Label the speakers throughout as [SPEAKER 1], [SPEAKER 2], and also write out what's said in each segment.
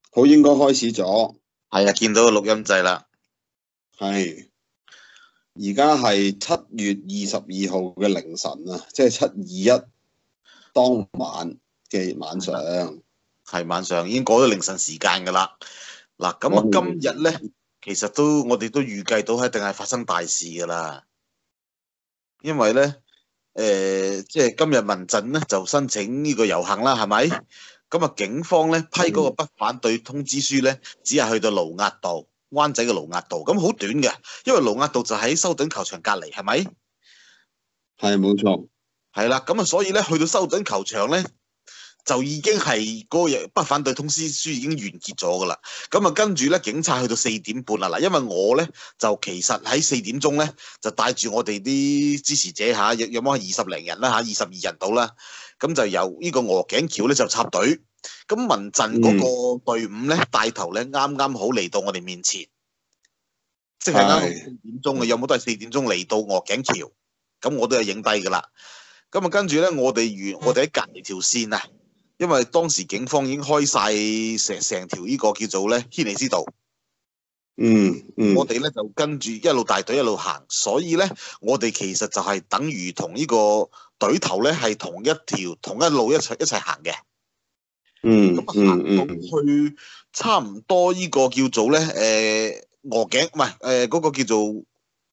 [SPEAKER 1] 好，應該開始咗。
[SPEAKER 2] 係啊，見到個錄音掣啦。
[SPEAKER 1] 係，而家係7月22號嘅凌晨啊，即係7/21當晚嘅晚上。
[SPEAKER 2] 係晚上已經過咗凌晨時間㗎啦。嗱，咁啊，今日咧，其實我哋都預計到一定係發生大事㗎啦。因為咧，即係今日民陣咧就申請呢個遊行啦，係咪？咁啊，警方咧批嗰個不反對通知書咧，只係去到盧押道，灣仔嘅盧押道，咁好短嘅，因為盧押道就喺修頓球場隔離，係咪？
[SPEAKER 1] 係，冇錯。
[SPEAKER 2] 係啦，咁啊，所以咧去到修頓球場咧，就已經係嗰個不反對通知書已經完結咗噶啦。咁啊，跟住咧，警察去到4點半啦。嗱，因為我咧就其實喺4點鐘咧就帶住我哋啲支持者嚇，有冇20零人啦嚇，22人到啦。咁就由呢個鵝頸橋咧就插隊。咁民陣嗰個隊伍咧帶頭咧啱啱好嚟到我哋面前，即係啱好4點鐘嘅，有冇都係4點鐘嚟到鵝頸橋。咁我都有影低噶啦。咁啊，跟住咧，我哋喺隔離條線啊，因為當時警方已經開晒成條呢個叫做咧軒尼詩道。我哋咧就跟住一路帶隊一路行，所以咧我哋其實就係等於同呢個隊頭咧係同一路一齊行嘅。咁行到去差唔多呢個叫做咧鵝頸唔係嗰個叫做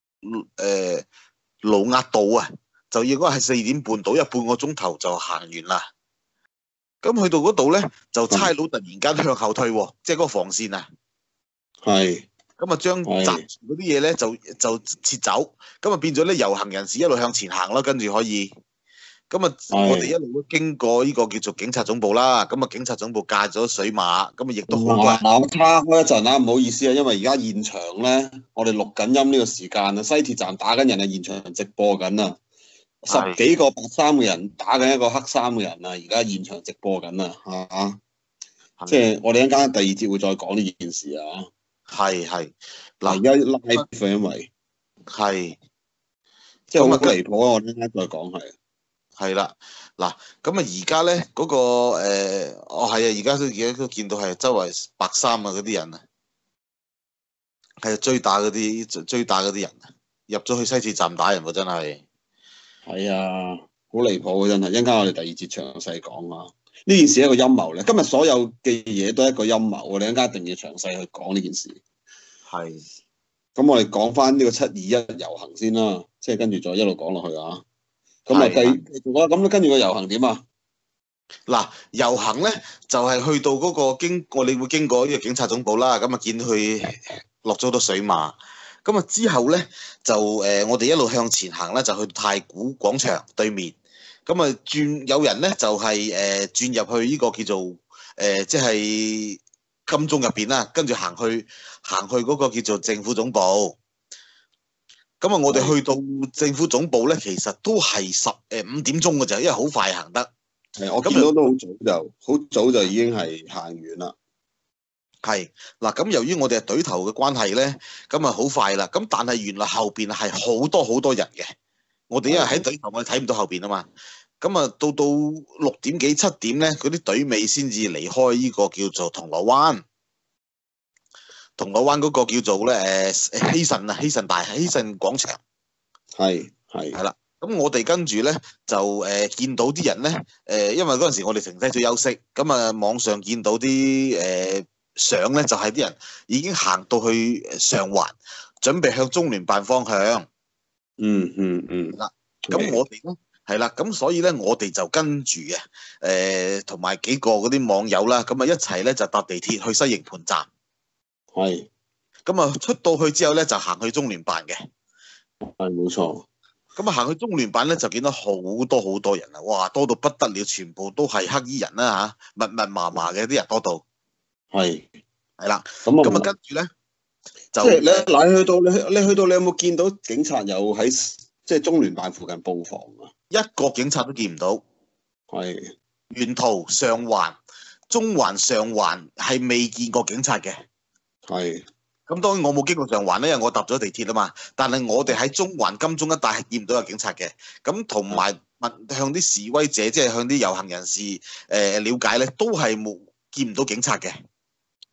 [SPEAKER 2] 盧押道啊，就應該係4點半到，半個鐘頭就行完啦。咁去到嗰度咧，就差佬突然間向後退，即係嗰個防線啊。
[SPEAKER 1] 係。
[SPEAKER 2] 咁啊，將閘住嗰啲嘢咧就撤走，咁啊變咗咧遊行人士一路向前行咯，跟住可以。咁啊，我哋一路都經過呢個叫做警察總部啦。咁啊，警察總部架咗水馬，咁啊亦都好多人。
[SPEAKER 1] 我岔開一陣啦，唔好意思啊，因為而家現場咧，我哋錄緊音呢個時間啊，西鐵站打緊人啊，現場直播緊啊，10幾個白衫嘅人打緊一個黑衫嘅人啊，而家現場直播緊啊，嚇！即係我哋一陣間第二節會再講呢件事啊。
[SPEAKER 2] 係
[SPEAKER 1] 嗱，而家 live 因為
[SPEAKER 2] 係
[SPEAKER 1] 即係好離譜啊！我陣間再講係。
[SPEAKER 2] 係啦，嗱，咁啊而家咧嗰個係啊，而家都見到係周圍白衫啊嗰啲人啊，係追打嗰啲人啊，入咗去西鐵站打人喎，真係。
[SPEAKER 1] 係啊，好離譜啊！真係，一陣間我哋第二節詳細講啊。呢件事係一個陰謀咧，今日所有嘅嘢都係一個陰謀啊！你一陣間一定要詳細去講呢件事。
[SPEAKER 2] 係。
[SPEAKER 1] 咁我哋講翻呢個7/21遊行先啦，即係跟住再一路講落去啊。咁啊，咁跟住個遊行點啊？
[SPEAKER 2] 嗱，遊行咧就係去到嗰個我哋會經過呢個警察總部啦。咁啊，見到佢落咗好多水馬。咁啊之後咧就我哋一路向前行咧，就去太古廣場對面。咁啊有人咧就係轉入去呢個叫做即係金鐘入邊啦，跟住行去嗰個叫做政府總部。咁啊，我哋去到政府總部咧，其實都係5點鐘嘅咋，因為好快行得。
[SPEAKER 1] 係，我見到都好早就已經係行完啦。
[SPEAKER 2] 係嗱，咁由於我哋係隊頭嘅關係咧，咁啊好快啦。咁但係原來後邊係好多人嘅。我哋因為喺隊頭，我哋睇唔到後邊啊嘛。咁啊，到6點幾7點咧，嗰啲隊尾先至離開呢個叫做銅鑼灣。銅鑼灣嗰個叫做咧希慎廣場。係啦。咁我哋跟住咧就見到啲人咧因為嗰陣時我哋停低咗休息，咁啊網上見到啲相咧就係啲人已經行到去上環，準備向中聯辦方向。嗱，咁我哋咧係啦，咁所以咧我哋就跟住同埋幾個嗰啲網友啦，咁啊一齊咧就搭地鐵去西營盤站。
[SPEAKER 1] 係。
[SPEAKER 2] 咁啊出到去之後咧就行去中聯辦嘅。
[SPEAKER 1] 係，冇錯。
[SPEAKER 2] 咁啊行去中聯辦咧就見到好多人啊！哇，多到不得了，全部都係黑衣人啦嚇，密麻麻嘅啲人多到。係啦。咁啊跟住咧就
[SPEAKER 1] 即係你去到你有冇見到警察有喺即係中聯辦附近布防啊？
[SPEAKER 2] 一個警察都見唔到。
[SPEAKER 1] 係。
[SPEAKER 2] 沿途上環、中環、上環係未見過警察嘅。
[SPEAKER 1] 係。
[SPEAKER 2] 咁當然我冇經過上環咧，因為我搭咗地鐵啊嘛。但係我哋喺中環、金鐘一帶係見唔到有警察嘅。咁同埋向啲示威者，即係向啲遊行人士了解咧，都係見唔到警察嘅。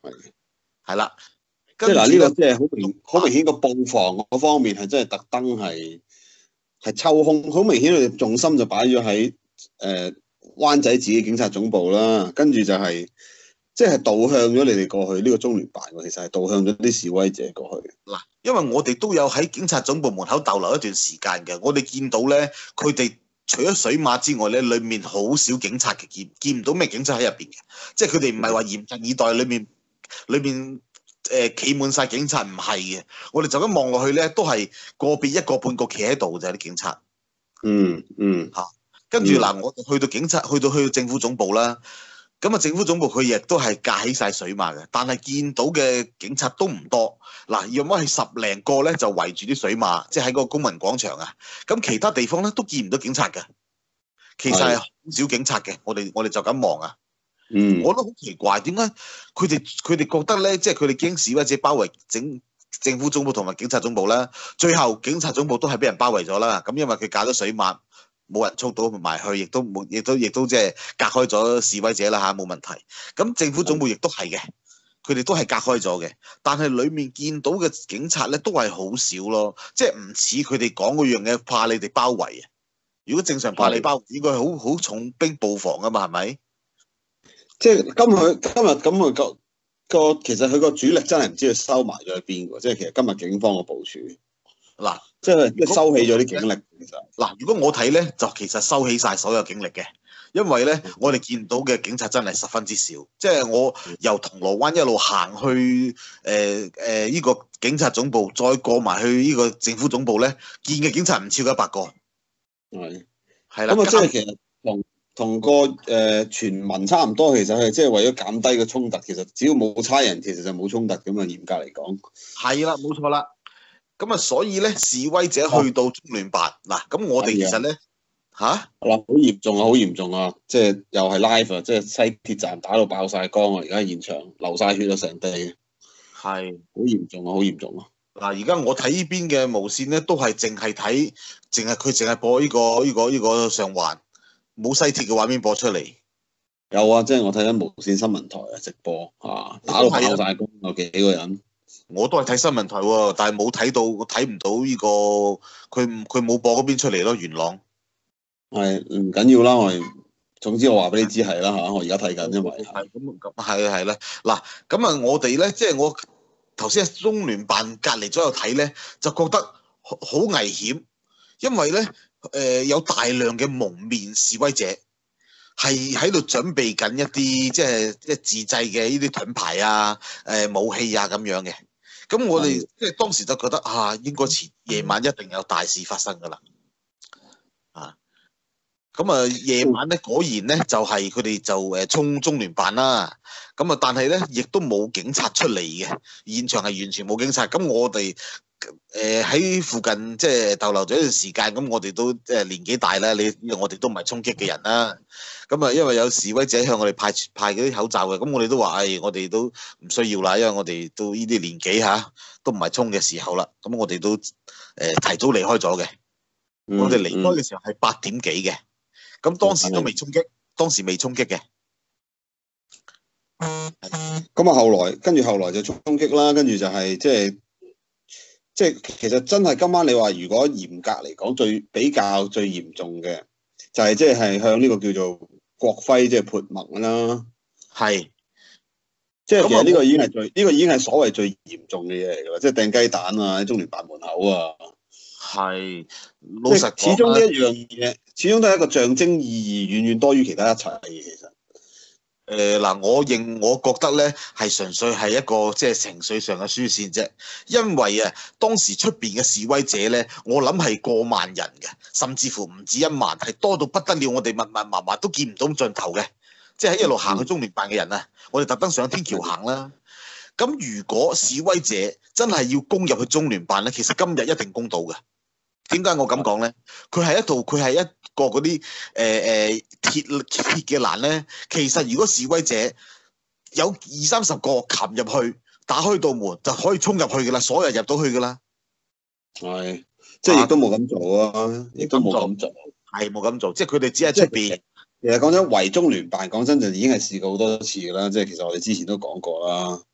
[SPEAKER 2] 係啦。
[SPEAKER 1] 即係嗱，呢
[SPEAKER 2] 跟住咧
[SPEAKER 1] 個即係好明顯個布防嗰方面係真係特登係抽空，好明顯佢哋重心就擺咗喺灣仔自己警察總部啦，跟住就係即係導向咗你哋過去呢個中聯辦喎，其實係導向咗啲示威者過去。
[SPEAKER 2] 嗱，因為我哋都有喺警察總部門口逗留一段時間嘅，我哋見到咧，佢哋除咗水馬之外咧，裡面好少警察嘅，見唔到咩警察喺入邊嘅，即係佢哋唔係話嚴陣以待，裡面企滿晒警察，唔係嘅，我哋就咁望落去咧，都係個別一個半個企喺度就係啲警察。嚇，跟住嗱，我哋去到去到政府總部啦。咁啊，政府總部佢亦都係架起晒水馬嘅，但係見到嘅警察都唔多。嗱，要麼係10零個咧，就圍住啲水馬，即係喺個公民廣場啊。咁其他地方咧都見唔到警察嘅，其實係好少警察嘅。我哋就咁望啊。我都好奇怪，點解佢哋覺得咧，即係佢哋驚示威者包圍政府總部同埋警察總部啦。最後警察總部都係俾人包圍咗啦。咁因為佢架咗水馬。冇人衝到埋去，亦都即係隔開咗示威者啦嚇，冇問題。咁政府總部亦都係嘅，佢哋都係隔開咗嘅。但係裡面見到嘅警察咧，都係好少咯，即係唔似佢哋講嗰樣嘢，怕你哋包圍啊。如果正常怕你包圍，應該係好重兵布防啊嘛，係咪？
[SPEAKER 1] 即係今日咁個其實佢個主力真係唔知佢收埋咗喺邊喎。即係其實今日警方嘅部署。嗱，即係收起咗啲警力，其實
[SPEAKER 2] 嗱，如果我睇咧，就其實收起晒所有警力嘅，因為咧，我哋見到嘅警察真係十分之少。即係我由銅鑼灣一路行去呢個警察總部，再過埋去呢個政府總部咧，見嘅警察唔超過100個。係啦。
[SPEAKER 1] 咁啊，即係其實同個傳聞差唔多，其實係即係為咗減低個衝突。其實只要冇差人，其實就冇衝突咁啊。嚴格嚟講，
[SPEAKER 2] 係啦，冇錯啦。咁啊，所以咧，示威者去到中聯辦嗱，咁我哋其實咧嚇
[SPEAKER 1] 嗱，好嚴重啊，好嚴重啊！即係又係 live 啊，即係西鐵站打到爆晒光啊！而家現場流晒血咗成地，係好嚴重啊，好嚴重啊！
[SPEAKER 2] 嗱，而家我睇呢邊嘅無線咧，都係淨係播呢個上環，冇西鐵嘅畫面播出嚟。
[SPEAKER 1] 有啊，即係我睇緊無線新聞台啊，直播啊，打到爆晒光，有幾個人。
[SPEAKER 2] 我都係睇新聞台喎，但係冇睇到，我睇唔到呢個佢冇播嗰邊出嚟咯，元朗。
[SPEAKER 1] 係唔緊要啦，總之我話俾你知係啦嚇，我而家睇緊，因為
[SPEAKER 2] 係咁係啦。嗱，咁啊，我哋咧即係我頭先喺中聯辦隔離左右睇咧，就覺得好危險，因為咧有大量嘅蒙面示威者係喺度準備緊一啲即係自製嘅呢啲盾牌啊、武器啊咁樣嘅。咁我哋即係當時就覺得應該夜晚一定有大事發生㗎啦。咁啊，夜晚咧果然咧就係佢哋就衝中聯辦啦。咁啊，但係咧亦都冇警察出嚟嘅，現場係完全冇警察。咁我哋喺附近即係逗留咗一段時間，咁我哋都年紀大啦，我哋都唔係衝擊嘅人啦。咁啊，因為有示威者向我哋派嗰啲口罩嘅，咁我哋都話我哋都唔需要啦，因為我哋都呢啲年紀都唔係衝嘅時候啦。咁我哋都提早離開咗嘅。我哋離開嘅時候係8點幾嘅。咁當時都未衝擊，當時未衝擊嘅。
[SPEAKER 1] 咁啊，跟住後來就衝擊啦，跟住就係即係其實真係今晚你話如果嚴格嚟講，比較最嚴重嘅就係即係向呢個叫做國徽即係潑墨啦。係，即係其實呢個已經係所謂最嚴重嘅嘢嚟㗎啦，即係掟雞蛋啊喺中聯辦門口啊。
[SPEAKER 2] 係，老實講，
[SPEAKER 1] 始終呢一樣嘢，始終都係一個象徵意義，遠遠多於其他一切嘅。其實，
[SPEAKER 2] 嗱，我覺得咧係純粹係一個即係情緒上嘅輸線啫。因為當時出邊嘅示威者咧，我諗係過萬人嘅，甚至乎唔止1萬，係多到不得了。我哋密密麻麻都見唔到盡頭嘅，即係一路行去中聯辦嘅人啊！我哋特登上天橋行啦。咁如果示威者真係要攻入去中聯辦咧，其實今日一定攻到嘅。點解我咁講咧？佢係一個嗰啲鐵嘅欄咧。其實如果示威者有20-30個擒入去，打開道門就可以衝入去噶啦，所有人入到去噶啦。
[SPEAKER 1] 係，即係亦都冇咁做啊，亦都冇咁做，
[SPEAKER 2] 係冇咁做，即係佢哋只係出邊。
[SPEAKER 1] 其實講真，圍中聯辦講真就已經係試過好多次噶啦，即係其實我哋之前都講過啦。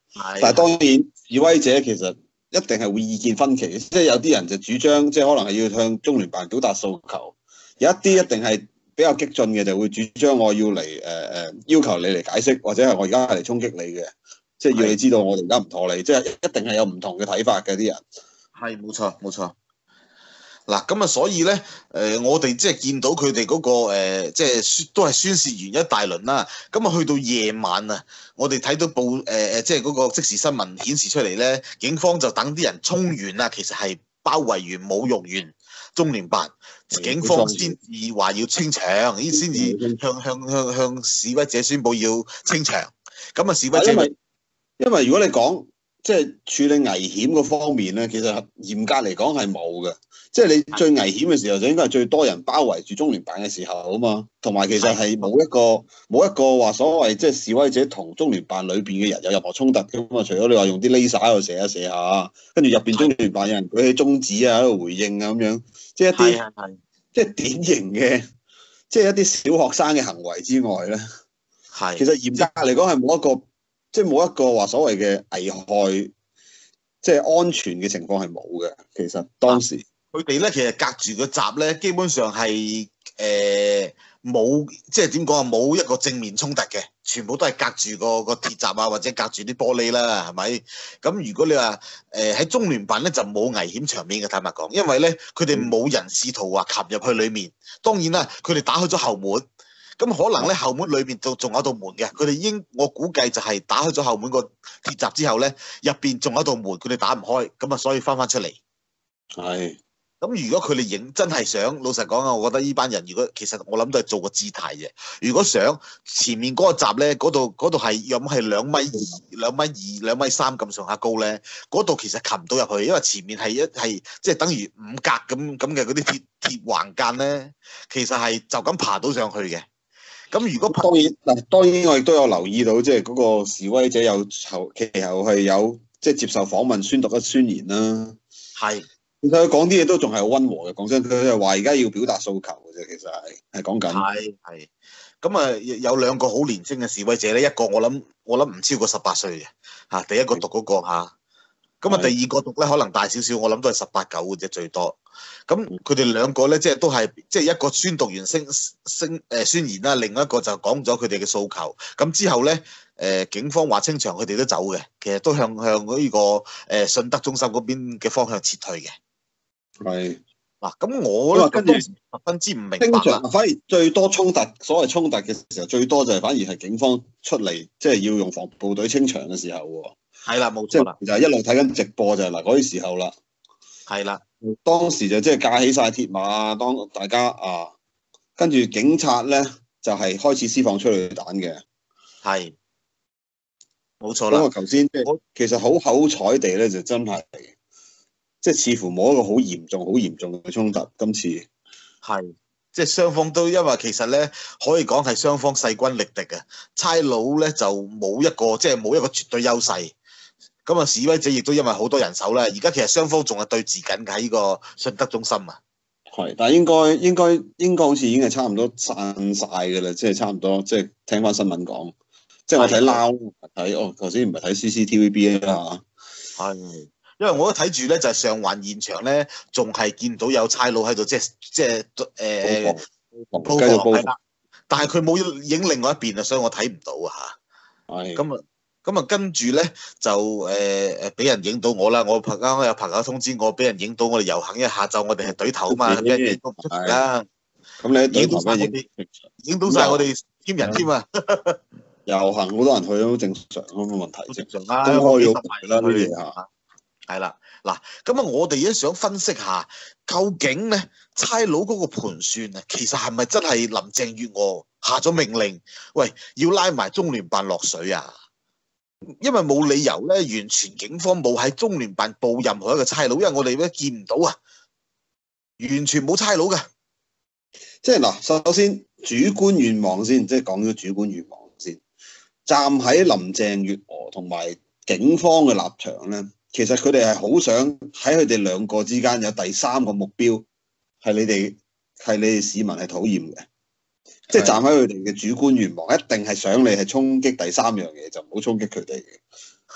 [SPEAKER 1] 但係當然示威者其實一定係會意見分歧，即係有啲人就主張即係可能係要向中聯辦表達訴求，有一啲一定係比較激進嘅就會主張我要嚟要求你嚟解釋，或者係我而家係嚟衝擊你嘅，即係要你知道我哋而家唔妥你，即係一定係有唔同嘅睇法嘅啲人。
[SPEAKER 2] 係冇錯冇錯。嗱咁啊，所以咧，我哋即係見到佢哋嗰個即係都係宣泄完一大輪啦。咁啊，去到夜晚啊，我哋睇到即係嗰個即時新聞顯示出嚟咧，警方就等啲人衝完啦，其實係包圍完、侮辱完中聯辦，警方先至話要清場，呢先至向示威者宣佈要清場。咁啊，示威者
[SPEAKER 1] 因為如果你講即係處理危險嗰方面咧，其實嚴格嚟講係冇嘅。即係你最危險嘅時候，就應該係最多人包圍住中聯辦嘅時候啊嘛。同埋其實係冇一個話所謂即係示威者同中聯辦裏邊嘅人有任何衝突嘅嘛。除咗你話用啲 laser 喺度射一射下，跟住入邊中聯辦有人舉起中指啊喺度回應啊咁樣，即係一啲即係典型嘅，即係一啲小學生嘅行為之外咧，其實嚴格嚟講係冇一個話所謂嘅危害，即係安全嘅情況係冇嘅。其實當時
[SPEAKER 2] 佢哋咧，其實隔住個閘咧，基本上係冇，即係點講啊？冇一個正面衝突嘅，全部都係隔住個鐵閘啊，或者隔住啲玻璃啦，係咪？咁如果你話喺中聯辦咧，就冇危險場面嘅，坦白講，因為咧佢哋冇人試圖話擒入去裡面。當然啦，佢哋打開咗後門。咁可能咧後門裏邊仲有道門嘅，佢哋我估計就係打開咗後門個鐵閘之後咧，入邊仲有道門，佢哋打唔開，咁啊所以翻出嚟。
[SPEAKER 1] 係。
[SPEAKER 2] 咁如果佢哋真係想，老實講啊，我覺得呢班人如果其實我諗都係做個姿態嘅。如果想前面嗰個閘咧，嗰度係係2.2米、2.2米3咁上下高咧，嗰度其實擒唔到入去，因為前面係即係等於5格咁嘅嗰啲鐵橫間咧，其實係就咁爬到上去嘅。咁如果
[SPEAKER 1] 當然我亦都有留意到，即係嗰個示威者其後係有即係接受訪問宣讀一宣言啦。
[SPEAKER 2] 係。
[SPEAKER 1] 其實佢講啲嘢都仲係好溫和嘅，講真，佢係話而家要表達訴求嘅啫，其實係講緊。
[SPEAKER 2] 係。咁啊，有2個好年輕嘅示威者咧，一個我諗唔超過18歲嘅嚇，第一個讀嗰個嚇。咁啊，第二個讀咧可能大少少，我諗都係18、19嘅啫最多。咁佢哋2個咧，即係都係即係一個宣讀完宣言啦，另一個就講咗佢哋嘅訴求。咁之後咧，警方話清場，佢哋都走嘅，其實都向呢個信德中心嗰邊嘅方向撤退嘅。
[SPEAKER 1] 係
[SPEAKER 2] 嗱，咁我咧跟住十分之唔明白啦。
[SPEAKER 1] 反而最多衝突，所謂衝突嘅時候，最多就係反而係警方出嚟，即係要用防暴部隊清場嘅時候喎。
[SPEAKER 2] 係啦，冇錯啦，
[SPEAKER 1] 就係一路睇緊直播就係嗱嗰啲時候啦。
[SPEAKER 2] 係啦，
[SPEAKER 1] 當時就即係架起晒鐵馬，當大家跟住警察咧就係開始施放催淚彈嘅。
[SPEAKER 2] 係，冇錯啦。
[SPEAKER 1] 咁啊，頭先其實好口彩地咧，就真係。即係似乎冇一個好嚴重嘅衝突，今次
[SPEAKER 2] 係即係雙方都因為其實咧可以講係雙方勢均力敵嘅，差佬咧就冇一個絕對優勢，咁啊示威者亦都因為好多人手啦，而家其實雙方仲係對峙緊喺呢個信德中心啊。
[SPEAKER 1] 係，但係應該好似已經係差唔多散晒㗎啦，即係差唔多，即係聽翻新聞講，即係我睇撈睇頭先唔係睇 CCTVB 啦嚇。
[SPEAKER 2] 係。因為我都睇住咧，就係上環現場咧，仲係見到有差佬喺度，即係布防，但係佢冇影另外一邊啊，所以我睇唔到啊嚇。係。咁啊，跟住咧就俾人影到我啦，我有朋友通知我，俾人影到我哋遊行，因為下晝我哋係隊頭啊嘛，俾人影到出嚟啦。
[SPEAKER 1] 咁你影到晒我哋，
[SPEAKER 2] 影到晒我哋添人添啊！
[SPEAKER 1] 遊行好多人去都正常，冇問題。
[SPEAKER 2] 正常啦，
[SPEAKER 1] 公開咗啦啲嘢嚇。
[SPEAKER 2] 係啦，嗱，咁啊，我哋咧想分析下，究竟咧差佬嗰個盤算啊，其實係咪真係林鄭月娥下咗命令，喂，要拉埋中聯辦落水啊？因為冇理由咧，完全警方冇喺中聯辦報任何一個差佬，因為我哋咧見唔到啊，完全冇差佬㗎。
[SPEAKER 1] 即係嗱，首先主觀願望先，即係講咗主觀願望先，站喺林鄭月娥同埋警方嘅立場咧。其實佢哋係好想喺佢哋2個之間有第3個目標，係你哋市民係討厭嘅，即係站喺佢哋嘅主觀願望，一定係想你係衝擊第3樣嘢，就唔好衝擊佢哋嘅。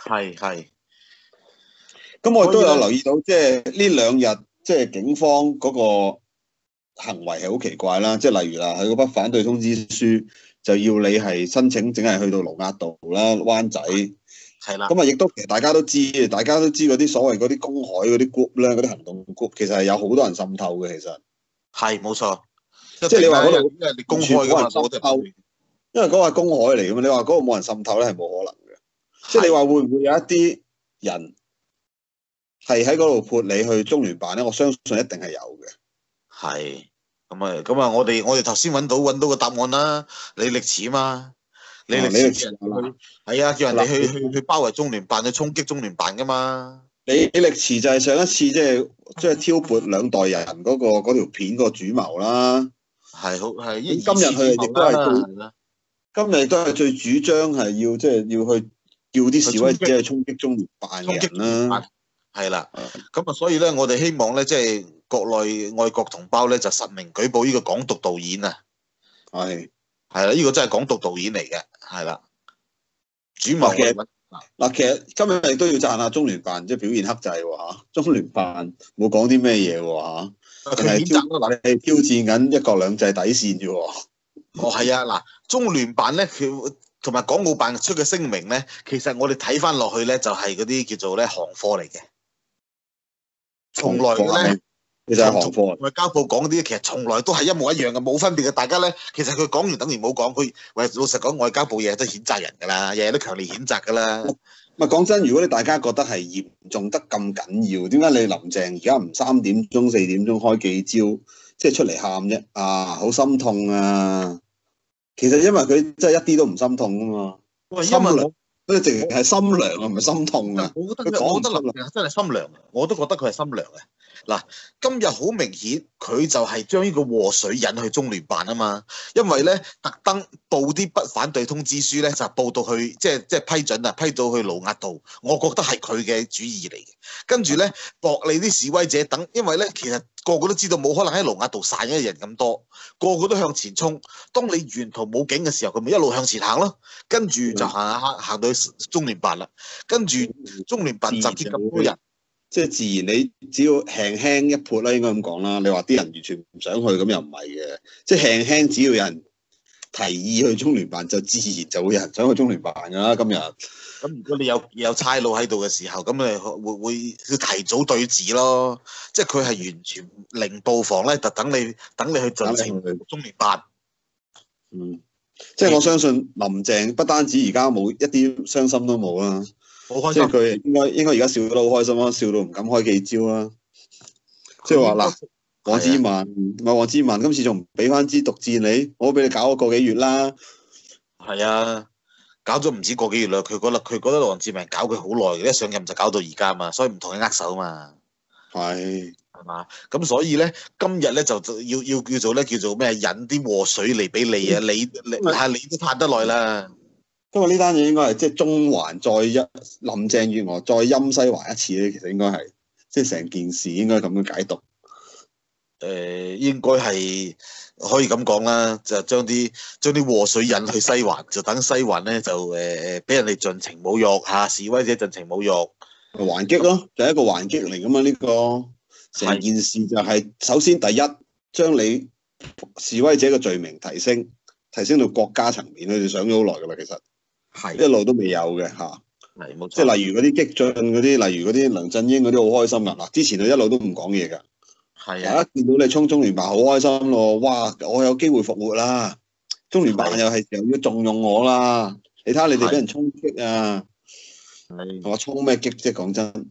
[SPEAKER 2] 係。
[SPEAKER 1] 咁我亦都有留意到，即係呢兩日，即係警方嗰個行為係好奇怪啦。即係例如啦，佢嗰筆反對通知書就要你係申請，淨係去到盧押道啦、灣仔。
[SPEAKER 2] 係啦。
[SPEAKER 1] 咁啊，亦都其實大家都知嗰啲所謂嗰啲公海嗰啲 group 咧，嗰啲行動 group 其實係有好多人滲透嘅。其實
[SPEAKER 2] 係冇錯。
[SPEAKER 1] 即係你話嗰度
[SPEAKER 2] 因為你公開㗎嘛，
[SPEAKER 1] 滲透，因為嗰個係公海嚟㗎嘛。你話嗰個冇人滲透咧，係冇可能嘅。即係你話會唔會有一啲人係喺嗰度潑你去中聯辦咧？我相信一定係有嘅。
[SPEAKER 2] 係咁啊！我哋頭先揾到個答案啦，李力持啊嘛，李力持係啊，叫人哋去包圍中聯辦，去衝擊中聯辦噶嘛。
[SPEAKER 1] 李力持就係上一次即係挑撥兩代人嗰條片個主謀啦。
[SPEAKER 2] 係好係。
[SPEAKER 1] 今日佢亦都係今日亦都係最主張係要去叫啲示威者去衝擊中聯辦嘅人啦。
[SPEAKER 2] 係啦，咁啊，所以咧，我哋希望咧，即係國內愛國同胞咧，就實名舉報呢個港獨導演啊。係啦，呢個真係港獨導演嚟嘅，係啦。主謀
[SPEAKER 1] 嗱，其實今日亦都要讚下中聯辦，即係表現克制喎嚇。中聯辦冇講啲咩嘢喎嚇，淨係挑戰緊一國兩制底線啫喎。
[SPEAKER 2] 哦，係啊，嗱，中聯辦咧，佢同埋港澳辦出嘅聲明咧，其實我哋睇翻落去咧，就係嗰啲叫做咧行貨嚟嘅。從來咧，
[SPEAKER 1] 其實係行貨。
[SPEAKER 2] 外交部講嗰啲，其實從來都係一模一樣嘅，冇分別嘅。大家咧，其實佢講完等於冇講。佢喂，老實講，外交部日日都譴責人㗎啦，日日都強烈譴責㗎啦。
[SPEAKER 1] 唔係講真，如果你大家覺得係嚴重得咁緊要，點解你林鄭而家唔3點鐘、4點鐘開記招，即係出嚟喊啫？啊，好心痛啊！其實因為佢真係一啲都唔心痛啊嘛。
[SPEAKER 2] 喂，因為
[SPEAKER 1] 佢淨係心涼啊，唔係心痛啊。
[SPEAKER 2] 我覺得林鄭真係心涼，我都覺得佢係心涼嘅。嗱，今日好明顯，佢就係將呢個禍水引去中聯辦啊嘛。因為咧，特登報啲不反對通知書咧，就報到去即係批准啊，批到去盧押道。我覺得係佢嘅主意嚟嘅。跟住咧，博你啲示威者等，因為咧，其實個個都知道冇可能喺盧押道散嘅人咁多，個個都向前衝。當你沿途冇警嘅時候，佢咪一路向前行咯。跟住就行到去中聯辦啦。跟住中聯辦集結咁多人。
[SPEAKER 1] 即係自然，你只要輕輕一潑啦，應該咁講啦。你話啲人完全唔想去，咁又唔係嘅。即係輕輕，只要有人提議去中聯辦，就自然就會有人想去中聯辦㗎啦。今日
[SPEAKER 2] 咁如果你有差佬喺度嘅時候，咁你會提早對峙咯。即係佢係完全零布防咧，就等你去進程中聯辦。
[SPEAKER 1] 即係我相信林鄭不單止而家冇一啲傷心都冇啦。
[SPEAKER 2] 好開心，
[SPEAKER 1] 即係佢應該而家笑得好開心啦，笑到唔敢開記招啦。即係話嗱，黃之萬唔係黃之萬，今次仲唔俾翻支毒箭你？我俾你搞咗個幾月啦。
[SPEAKER 2] 係啊，搞咗唔止個幾月啦。佢覺得黃志明搞佢好耐嘅，一上任就搞到而家嘛，所以唔同佢握手嘛。係嘛？咁所以咧，今日咧就要叫做咩？引啲禍水嚟俾你啊！你都嘆得耐啦。
[SPEAKER 1] 因為呢單嘢應該係即係中環再林鄭月娥再陰西環一次咧，其實應該係即係成件事應該咁樣解讀。
[SPEAKER 2] 應該係可以咁講啦，就將啲禍水引去西環，就等西環咧就俾人哋盡情侮辱嚇，示威者盡情侮辱，
[SPEAKER 1] 還擊咯，就係一個還擊嚟噶嘛。呢個成件事就係首先第一將你示威者嘅罪名提升到國家層面，佢哋想咗好耐噶啦，其實。係一路都未有嘅嚇，係冇錯。即係例如嗰啲激進嗰啲，例如嗰啲梁振英嗰啲好開心噶嗱，之前佢一路都唔講嘢㗎。係啊，一見到你衝中聯辦好開心咯，哇！我有機會復活啦，中聯辦又係時候要重用我啦。你睇下你哋俾人衝擊啊，係話衝咩擊啫？講真，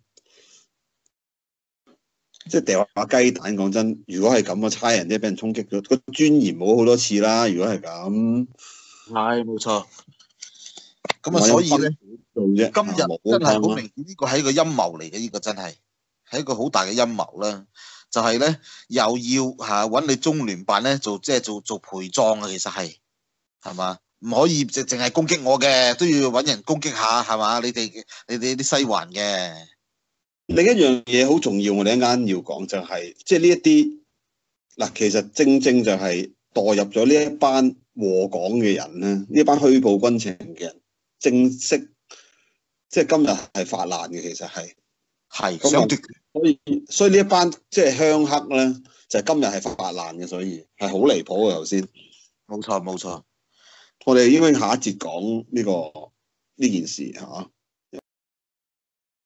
[SPEAKER 1] 即係掉下雞蛋。講真，如果係咁嘅差人，即係俾人衝擊咗，個尊嚴冇好多次啦。如果係咁，係冇錯。咁啊，所以咧，今日真係好明顯，呢個係一個陰謀嚟嘅，呢個真係一個好大嘅陰謀啦。就係咧，又要揾你中聯辦咧做陪葬啊，其實係嘛？唔可以淨係攻擊我嘅，都要揾人攻擊下，係嘛？你哋啲西環嘅。另一樣嘢好重要，我哋一陣要講就係，即係呢一啲嗱，其實正就係墮入咗呢一班禍港嘅人咧，呢一班虛報軍情嘅人。正式即係今日係發難嘅，其實係咁啊，
[SPEAKER 2] 係想奪
[SPEAKER 1] 所以呢一班即係鄉黑咧，就係今日係發難嘅，所以係好離譜嘅頭先。
[SPEAKER 2] 冇錯冇錯。
[SPEAKER 1] 我哋應該下一節講呢件事嚇。